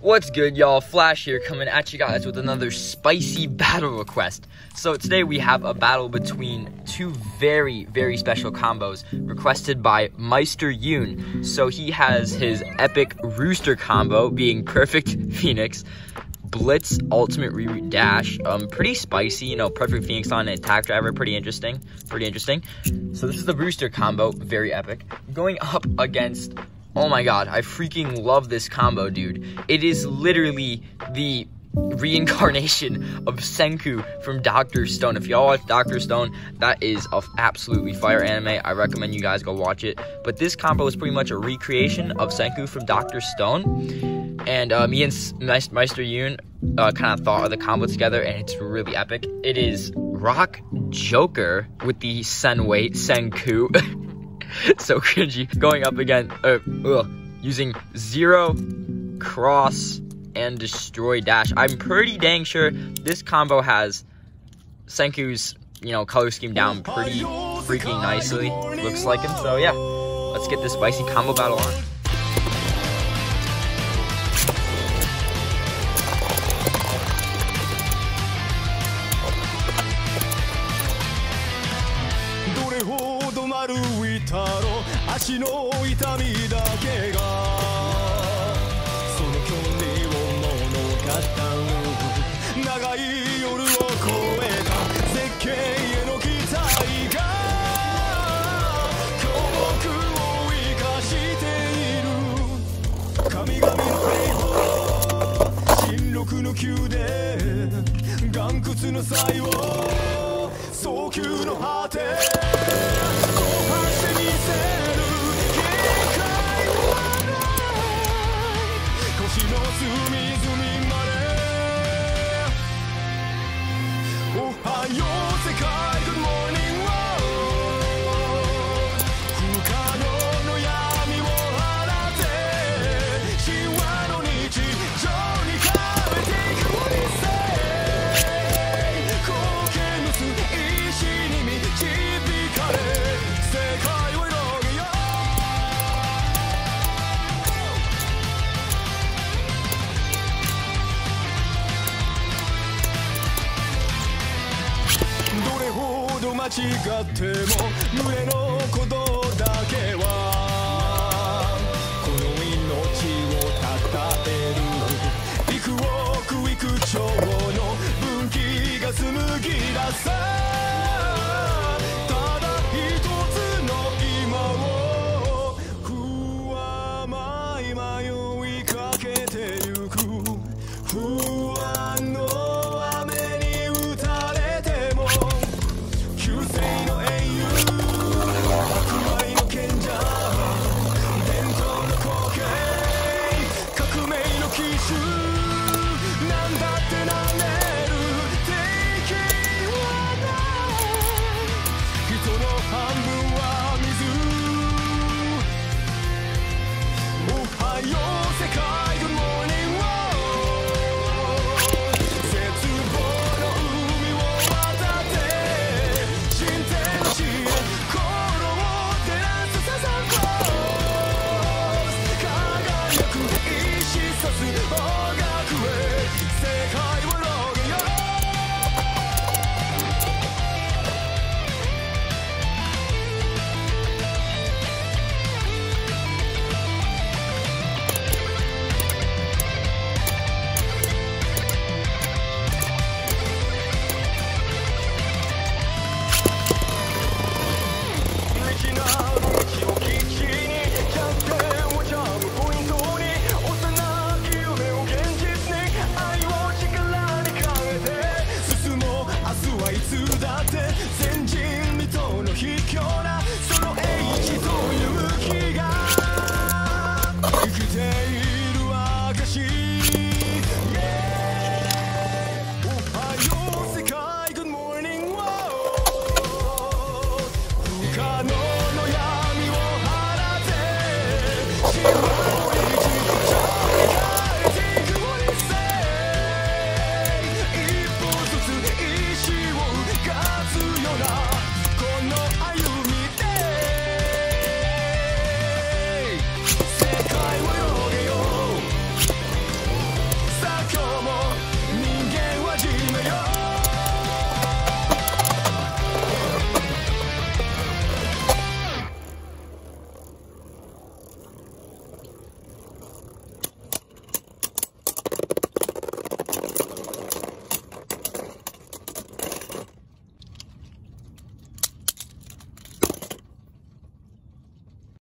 What's good, y'all? Flash here, coming at you guys with another spicy battle request. So today we have a battle between two very, very special combos requested by Meister Yoon. So he has his epic Rooster combo being Perfect Phoenix, Blitz Ultimate Reroute Dash, pretty spicy, you know, Perfect Phoenix on an attack driver, pretty interesting. So this is the Rooster combo, very epic. Going up against, oh my god, I freaking love this combo, dude. It is literally the reincarnation of Senku from Dr. Stone. If y'all watch Dr. Stone, that is an absolutely fire anime. I recommend you guys go watch it. But this combo is pretty much a recreation of Senku from Dr. Stone. And me and Meister Yoon kind of thought of the combo together, and it's really epic. It is Rock Joker with the Senweight Senku. So cringy. Going up again, using Zero, Cross, and Destroy Dash. I'm pretty dang sure this combo has Senku's, you know, color scheme down pretty freaking nicely. Looks like him. So yeah, let's get this spicy combo battle on. 間違っても胸のことだけはこの命をたたえる幾億幾兆の分岐が紡ぎ出さただ一つの今を不甘い迷いかけてゆく